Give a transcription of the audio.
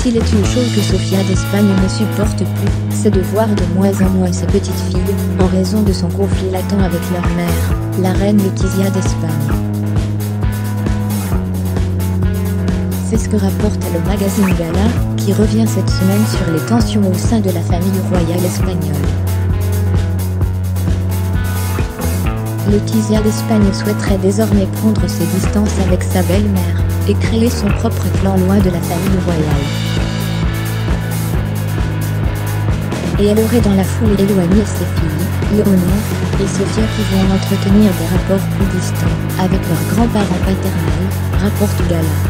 S'il est une chose que Sofia d'Espagne ne supporte plus, c'est de voir de moins en moins ses petites filles, en raison de son conflit latent avec leur mère, la reine Letizia d'Espagne. C'est ce que rapporte le magazine Gala, qui revient cette semaine sur les tensions au sein de la famille royale espagnole. Letizia d'Espagne souhaiterait désormais prendre ses distances avec sa belle-mère, et créer son propre clan loin de la famille royale. Et elle aurait dans la foule éloigné ses filles, Léonore et Sofia, qui vont entretenir des rapports plus distants avec leurs grands-parents paternels, rapporte Gala.